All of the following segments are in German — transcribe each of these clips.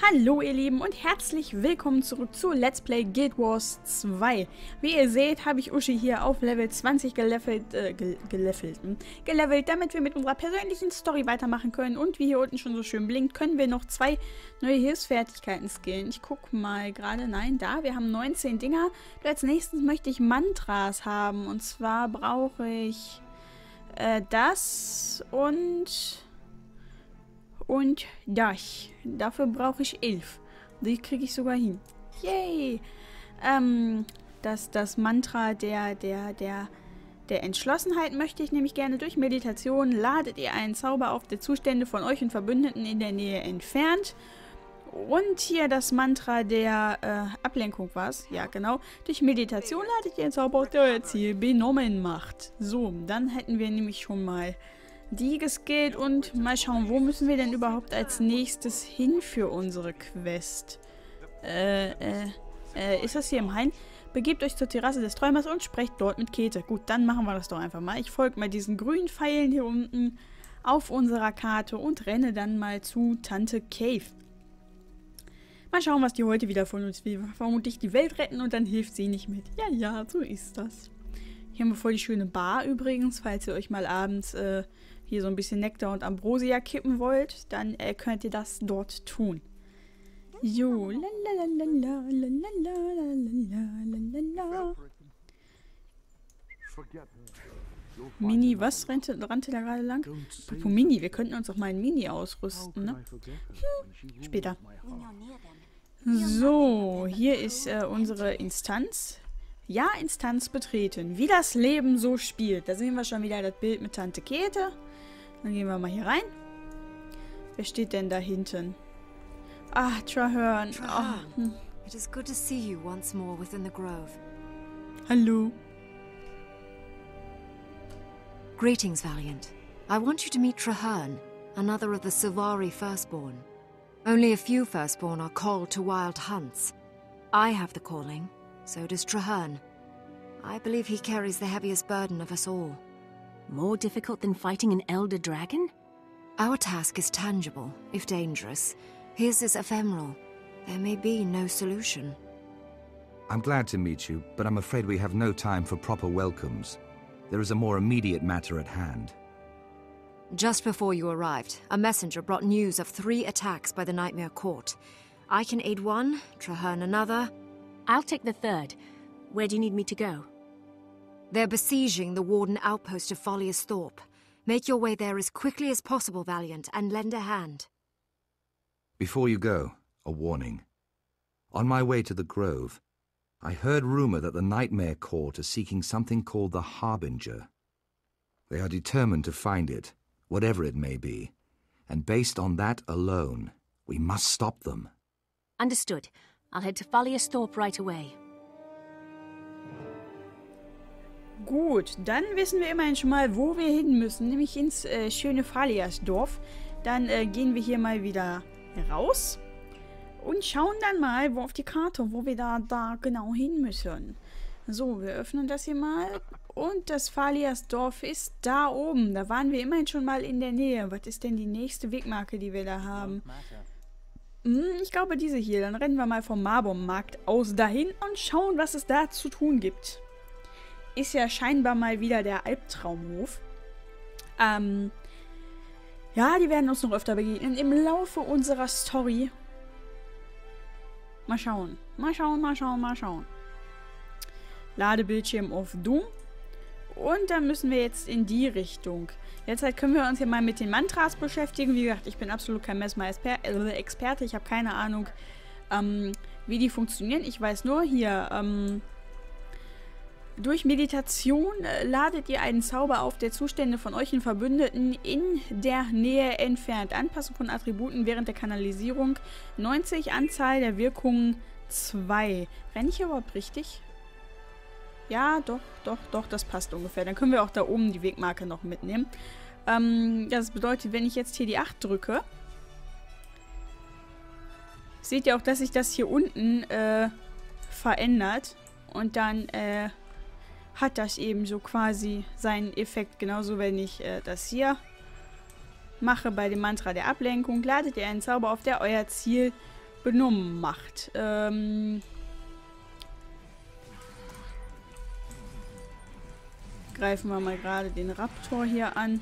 Hallo ihr Lieben und herzlich willkommen zurück zu Let's Play Guild Wars 2. Wie ihr seht, habe ich Uschi hier auf Level 20 gelevelt, damit wir mit unserer persönlichen Story weitermachen können. Und wie hier unten schon so schön blinkt, können wir noch 2 neue Hilfsfertigkeiten skillen. Ich gucke mal gerade, nein, da, wir haben 19 Dinger. Und als nächstes möchte ich Mantras haben. Und zwar brauche ich das und das. Dafür brauche ich 11. Die kriege ich sogar hin. Yay! Das Mantra der Entschlossenheit möchte ich nämlich gerne durch Meditation. Ladet ihr einen Zauber auf, der Zustände von euch und Verbündeten in der Nähe entfernt. Und hier das Mantra der Ablenkung war es. Ja, genau. Durch Meditation ladet ihr einen Zauber auf, der euer Ziel benommen macht. So, dann hätten wir nämlich schon mal die geskillt und mal schauen, wo müssen wir denn überhaupt als nächstes hin für unsere Quest? Ist das hier im Hain? Begebt euch zur Terrasse des Träumers und sprecht dort mit Käthe. Gut, dann machen wir das doch einfach mal. Ich folge mal diesen grünen Pfeilen hier unten auf unserer Karte und renne dann mal zu Tante Cave. Mal schauen, was die heute wieder von uns will. Vermutlich die Welt retten und dann hilft sie nicht mit. Ja, ja, so ist das. Hier haben wir voll die schöne Bar übrigens, falls ihr euch mal abends hier so ein bisschen Nektar und Ambrosia kippen wollt, dann könnt ihr das dort tun. Jo, Mini, was rannte da gerade lang? Apropos Mini, wir könnten uns auch mal ein Mini ausrüsten, ne? Später. So, hier ist unsere Instanz. Ja, Instanz betreten. Wie das Leben so spielt. Da sehen wir schon wieder das Bild mit Tante Käthe. Dann gehen wir mal hier rein. Wer steht denn da hinten? Ah, Traherne. Oh. It is good to see you once more within the grove. Hallo. Greetings, Valiant. I want you to meet Traherne, another of the Sylvari Firstborn. Only a few Firstborn are called to wild hunts. I have the calling, so does Traherne. I believe he carries the heaviest burden of us all. More difficult than fighting an elder dragon? Our task is tangible, if dangerous. His is ephemeral. There may be no solution. I'm glad to meet you, but I'm afraid we have no time for proper welcomes. There is a more immediate matter at hand. Just before you arrived, a messenger brought news of 3 attacks by the Nightmare Court. I can aid one, Traherne another. I'll take the third. Where do you need me to go? They're besieging the Warden outpost of Folius Thorpe. Make your way there as quickly as possible, Valiant, and lend a hand. Before you go, a warning. On my way to the Grove, I heard rumor that the Nightmare Court are seeking something called the Harbinger. They are determined to find it, whatever it may be, and based on that alone, we must stop them. Understood. I'll head to Folius Thorpe right away. Gut, dann wissen wir immerhin schon mal, wo wir hin müssen, nämlich ins schöne Faliasdorf. Dann gehen wir hier mal wieder raus und schauen dann mal auf die Karte, wo wir da genau hin müssen. So, wir öffnen das hier mal und das Faliasdorf ist da oben. Da waren wir immerhin schon mal in der Nähe. Was ist denn die nächste Wegmarke, die wir da haben? Ich glaube diese hier. Dann rennen wir mal vom Marbom-Markt aus dahin und schauen, was es da zu tun gibt. Ist ja scheinbar mal wieder der Albtraumhof. Ja, die werden uns noch öfter begegnen im Laufe unserer Story. Mal schauen. Mal schauen, mal schauen, mal schauen. Ladebildschirm auf Doom. Und dann müssen wir jetzt in die Richtung. Derzeit können wir uns ja mal mit den Mantras beschäftigen. Wie gesagt, ich bin absolut kein Mesmer-Experte. Ich habe keine Ahnung, wie die funktionieren. Ich weiß nur, hier, durch Meditation ladet ihr einen Zauber auf, der Zustände von euch und Verbündeten in der Nähe entfernt. Anpassung von Attributen während der Kanalisierung 90, Anzahl der Wirkungen 2. Renne ich überhaupt richtig? Ja, doch, das passt ungefähr. Dann können wir auch da oben die Wegmarke noch mitnehmen. Das bedeutet, wenn ich jetzt hier die 8 drücke, seht ihr auch, dass sich das hier unten verändert. Und dann hat das eben so quasi seinen Effekt. Genauso, wenn ich das hier mache bei dem Mantra der Ablenkung, ladet ihr einen Zauber auf, der euer Ziel benommen macht. Greifen wir mal gerade den Raptor hier an.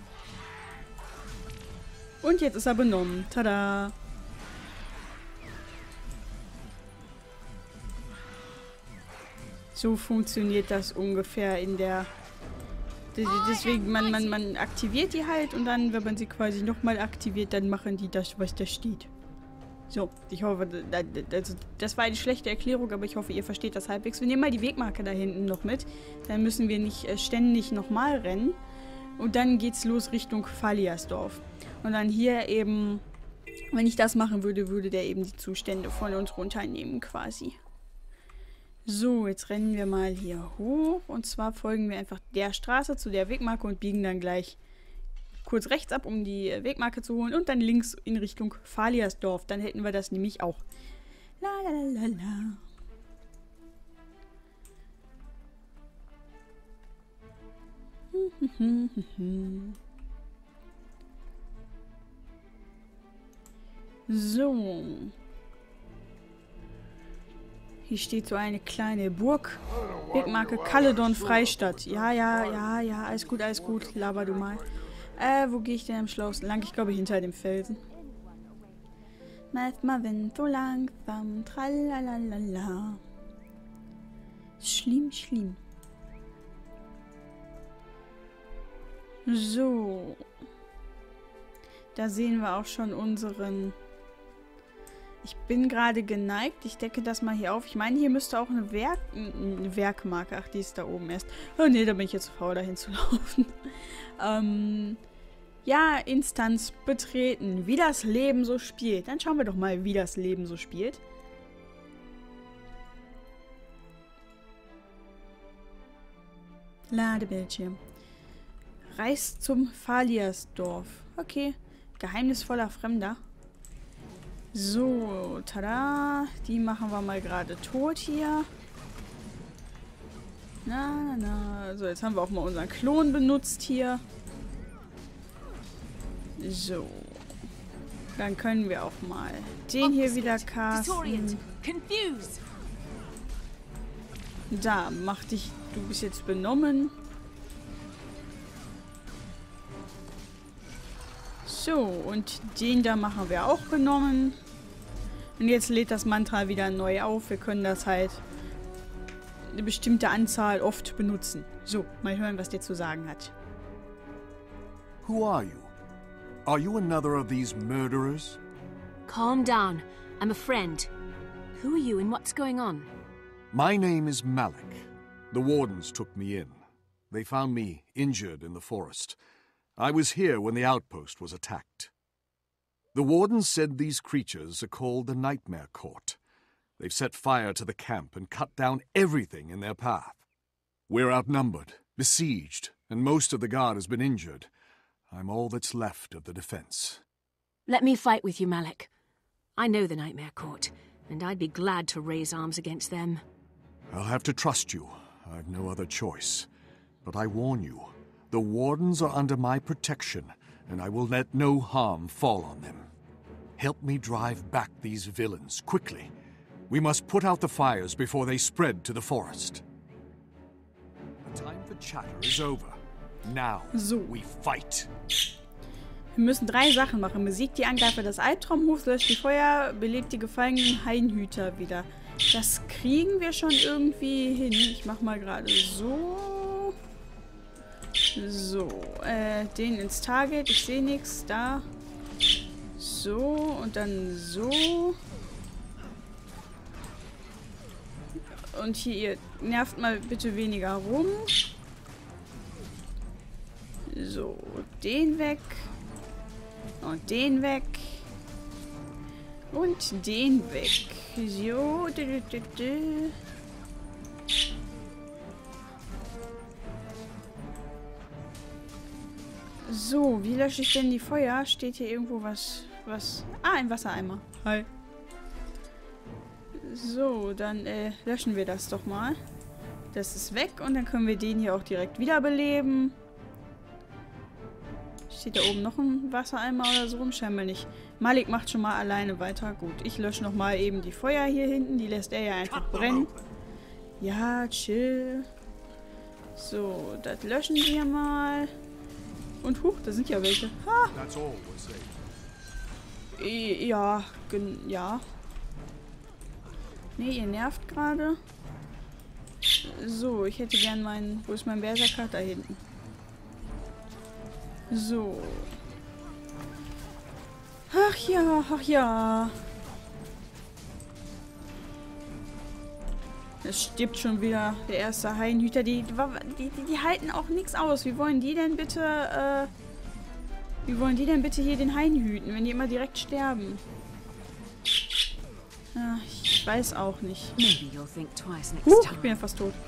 Und jetzt ist er benommen. Tada! So funktioniert das ungefähr in der... Deswegen, man aktiviert die halt und dann, wenn man sie quasi nochmal aktiviert, dann machen die das, was da steht. So, ich hoffe, das war eine schlechte Erklärung, aber ich hoffe, ihr versteht das halbwegs. Wir nehmen mal die Wegmarke da hinten noch mit. Dann müssen wir nicht ständig nochmal rennen. Und dann geht's los Richtung Faliasdorf. Und dann hier eben, wenn ich das machen würde, würde der eben die Zustände von uns runternehmen quasi. So, jetzt rennen wir mal hier hoch. Und zwar folgen wir einfach der Straße zu der Wegmarke und biegen dann gleich kurz rechts ab, um die Wegmarke zu holen. Und dann links in Richtung Faliasdorf. Dann hätten wir das nämlich auch. La la la la. So. Hier steht so eine kleine Burg. Wegmarke Caledon Freistadt. Ja, alles gut, laber du mal. Wo gehe ich denn am schlausten lang? Ich glaube hinter dem Felsen. Macht mal Wind so langsam. Tralalala. Schlimm. So. Da sehen wir auch schon unseren... Ich bin gerade geneigt. Ich decke das mal hier auf. Ich meine, hier müsste auch eine Werkmarke. Ach, die ist da oben erst. Oh ne, da bin ich jetzt zu faul, dahin zu laufen. Ja, Instanz betreten. Wie das Leben so spielt. Dann schauen wir doch mal, wie das Leben so spielt. Ladebildschirm. Reis zum Faliasdorf. Okay. Geheimnisvoller Fremder. So, tada. Die machen wir mal gerade tot hier. Na. So, jetzt haben wir auch mal unseren Klon benutzt hier. So. Dann können wir auch mal den hier wieder casten. Da, mach dich. Du bist jetzt benommen. So, und den da machen wir auch benommen. Und jetzt lädt das Mantra wieder neu auf. Wir können das halt eine bestimmte Anzahl oft benutzen. So, mal hören, was der zu sagen hat. Who are you? Are you another of these murderers? Calm down. I'm a friend. Who are you and what's going on? My name is Malik. The wardens took me in. They found me injured in the forest. I was here when the outpost was attacked. The wardens said these creatures are called the Nightmare Court. They've set fire to the camp and cut down everything in their path. We're outnumbered, besieged, and most of the guard has been injured. I'm all that's left of the defense. Let me fight with you, Malik. I know the Nightmare Court, and I'd be glad to raise arms against them. I'll have to trust you. I've no other choice. But I warn you, the wardens are under my protection, and I will let no harm fall on them. Help me drive back these villains, quickly. We must put out the fires before they spread to the forest. The time for chatter is over. Now we fight. Wir müssen 3 Sachen machen. Besiegt die Angreifer des Albtraumhofs, löscht die Feuer, belebt die gefangenen Hainhüter wieder. Das kriegen wir schon irgendwie hin. Ich mach mal gerade so. So, den ins Target. Ich sehe nichts. Da. So, und dann so. Und hier, ihr nervt mal bitte weniger rum. So, den weg. Und den weg. Und den weg. So. So, wie lösche ich denn die Feuer? Steht hier irgendwo was? Ah, ein Wassereimer. Hi. So, dann löschen wir das doch mal. Das ist weg und dann können wir den hier auch direkt wiederbeleben. Steht da oben noch ein Wassereimer oder so rum? Scheinbar nicht. Malik macht schon mal alleine weiter. Gut, ich lösche nochmal eben die Feuer hier hinten. Die lässt er ja einfach brennen. Ja, chill. So, das löschen wir mal. Und huch, da sind ja welche. Ha! Ja, ja. Nee, ihr nervt gerade. So, ich hätte gern meinen... Wo ist mein Berserker? Da hinten. So. Ach ja, ach ja. Es stirbt schon wieder der erste Hainhüter. Die halten auch nichts aus. Wie wollen die denn bitte, hier den Hain hüten, wenn die immer direkt sterben? Ja, ich weiß auch nicht. Ich bin ja fast tot.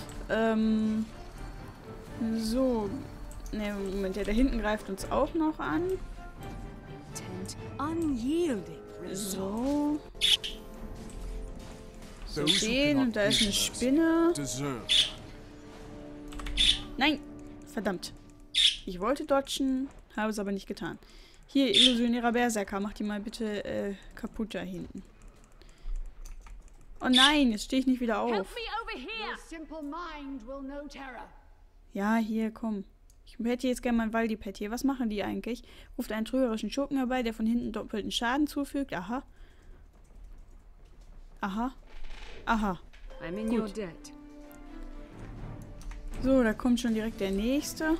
So. Ne, Moment, der da hinten greift uns auch noch an. So. So den, und da ist eine Spinne. Nein! Verdammt. Ich wollte dodgen, habe es aber nicht getan. Hier, illusionärer Berserker, mach die mal bitte kaputt da hinten. Oh nein, jetzt stehe ich nicht wieder auf. Ja, hier, komm. Ich hätte jetzt gerne mein Waldipet hier. Was machen die eigentlich? Ruft einen trügerischen Schurken herbei, der von hinten doppelten Schaden zufügt. Aha. Aha. Aha. Gut. So, da kommt schon direkt der nächste.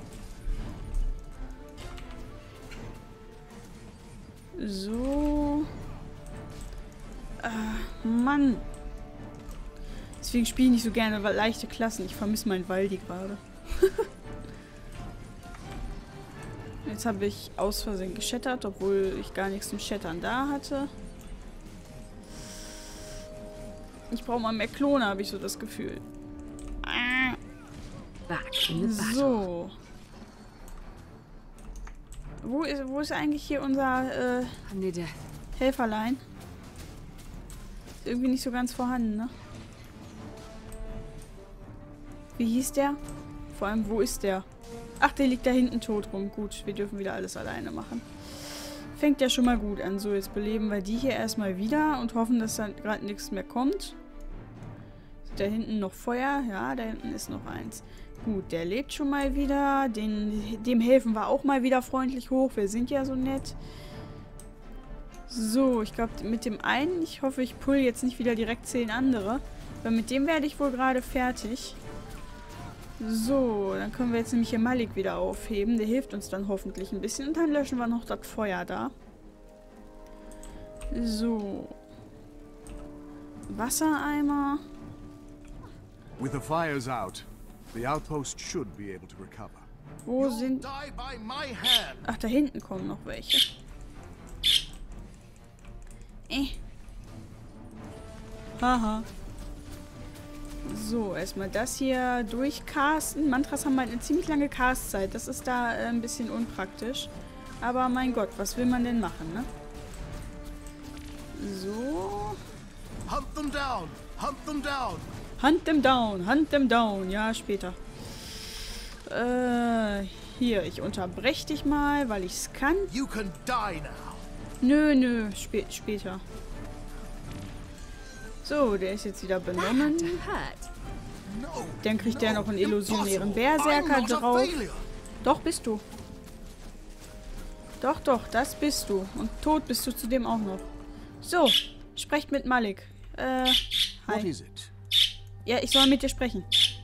So. Mann. Deswegen spiele ich nicht so gerne leichte Klassen. Ich vermisse meinen Waldi gerade. Jetzt habe ich aus Versehen geschattert, obwohl ich gar nichts zum Shattern da hatte. Ich brauche mal mehr Klone, habe ich so das Gefühl. So. Wo ist eigentlich hier unser Helferlein? Ist irgendwie nicht so ganz vorhanden, ne? Wie hieß der? Vor allem, wo ist der? Ach, der liegt da hinten tot rum. Gut, wir dürfen wieder alles alleine machen. Fängt ja schon mal gut an. So, jetzt beleben wir die hier erstmal wieder und hoffen, dass da gerade nichts mehr kommt. Ist da hinten noch Feuer? Ja, da hinten ist noch eins. Gut, der lebt schon mal wieder. Dem helfen wir auch mal wieder freundlich hoch. Wir sind ja so nett. So, ich glaube, mit dem einen, ich hoffe, ich pull jetzt nicht wieder direkt 10 andere. Weil mit dem werde ich wohl gerade fertig. So, dann können wir jetzt nämlich hier Malik wieder aufheben. Der hilft uns dann hoffentlich ein bisschen. Und dann löschen wir noch das Feuer da. So. Wassereimer. With the fires out, the outpost should be able to recover. Wo sind... Ach, da hinten kommen noch welche. Haha. So, erstmal das hier durchcasten. Mantras haben halt eine ziemlich lange Castzeit. Das ist da ein bisschen unpraktisch. Aber mein Gott, was will man denn machen, ne? So. Hunt them down! Hunt them down! Hunt them down! Hunt them down! Ja, später. Hier, ich unterbreche dich mal, weil ich es kann. You can die now. Nö, später. So, der ist jetzt wieder benommen. Dann kriegt der noch einen illusionären Berserker drauf. Doch, bist du. Doch, das bist du. Und tot bist du zudem auch noch. So, sprecht mit Malik. Hi. Ja, ich soll mit dir sprechen.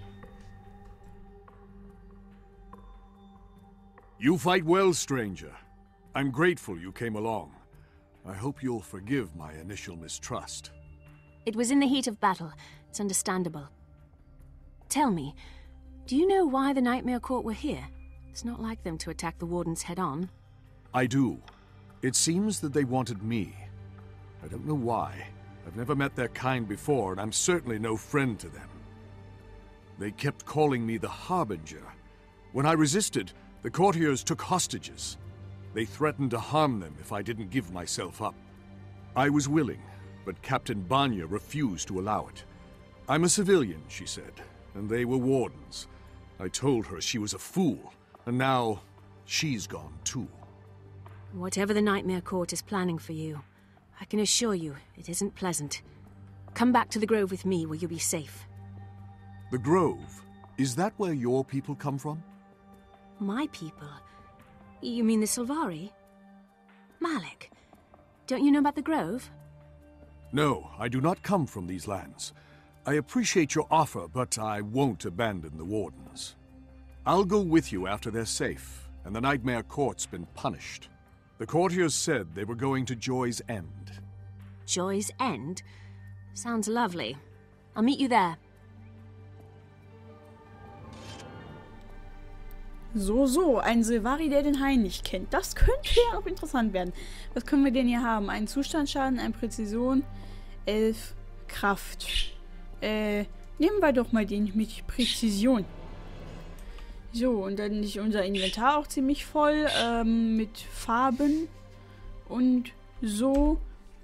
You fight well, stranger. I'm grateful you came along. I hope you'll forgive my initial mistrust. It was in the heat of battle. It's understandable. Tell me, do you know why the Nightmare Court were here? It's not like them to attack the Wardens head-on. I do. It seems that they wanted me. I don't know why. I've never met their kind before, and I'm certainly no friend to them. They kept calling me the Harbinger. When I resisted, the courtiers took hostages. They threatened to harm them if I didn't give myself up. I was willing, but Captain Banya refused to allow it. I'm a civilian, she said, and they were wardens. I told her she was a fool, and now she's gone too. Whatever the Nightmare Court is planning for you, I can assure you it isn't pleasant. Come back to the Grove with me where you'll be safe. The Grove? Is that where your people come from? My people? You mean the Sylvari? Malik, don't you know about the Grove? No, I do not come from these lands. I appreciate your offer, but I won't abandon the Wardens. I'll go with you after they're safe, and the Nightmare Court's been punished. The courtiers said they were going to Joy's End. Joy's End? Sounds lovely. I'll meet you there. So, ein Sylvari, der den Hain nicht kennt. Das könnte ja auch interessant werden. Was können wir denn hier haben? Ein Zustandsschaden, ein Präzision, 11 Kraft. Nehmen wir doch mal den mit Präzision. So, und dann ist unser Inventar auch ziemlich voll mit Farben und so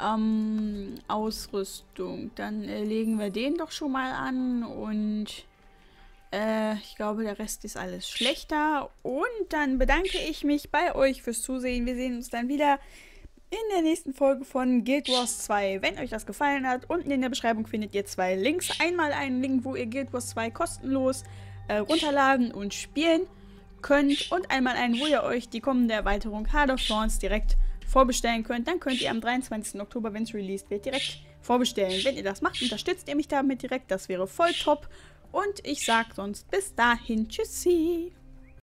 Ausrüstung. Dann legen wir den doch schon mal an und ich glaube, der Rest ist alles schlechter. Und dann bedanke ich mich bei euch fürs Zusehen. Wir sehen uns dann wieder in der nächsten Folge von Guild Wars 2. Wenn euch das gefallen hat, unten in der Beschreibung findet ihr 2 Links. Einmal einen Link, wo ihr Guild Wars 2 kostenlos runterladen und spielen könnt. Und einmal einen, wo ihr euch die kommende Erweiterung Heart of Thorns direkt vorbestellen könnt. Dann könnt ihr am 23. Oktober, wenn es released wird, direkt vorbestellen. Wenn ihr das macht, unterstützt ihr mich damit direkt. Das wäre voll top. Und ich sag sonst bis dahin. Tschüssi.